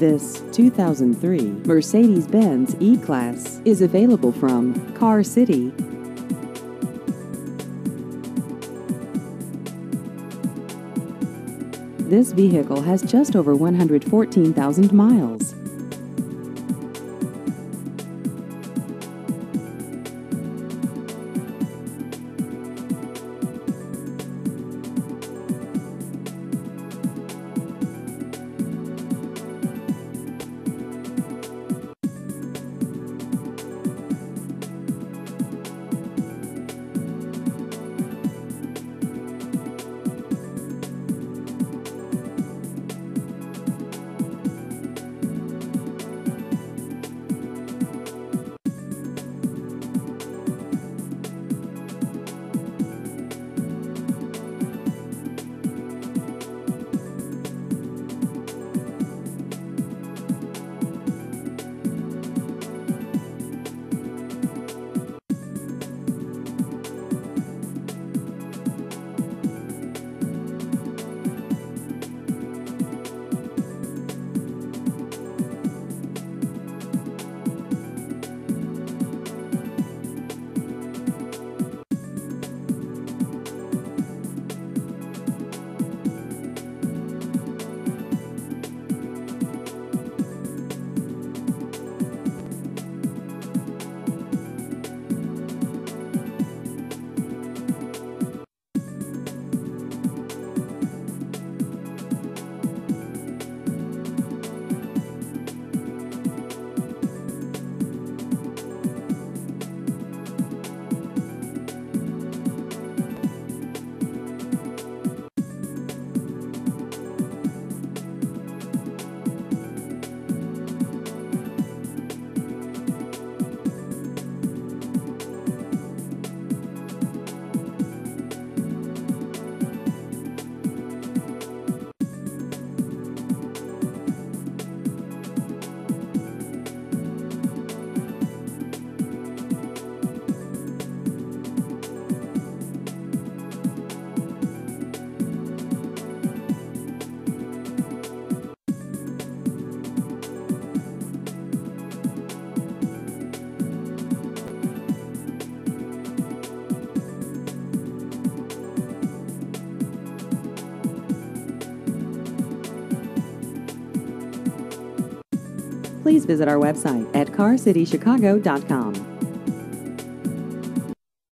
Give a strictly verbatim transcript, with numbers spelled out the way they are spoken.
This two thousand three Mercedes-Benz E-Class is available from Car City. This vehicle has just over one hundred fourteen thousand miles. Please visit our website at car city chicago dot com.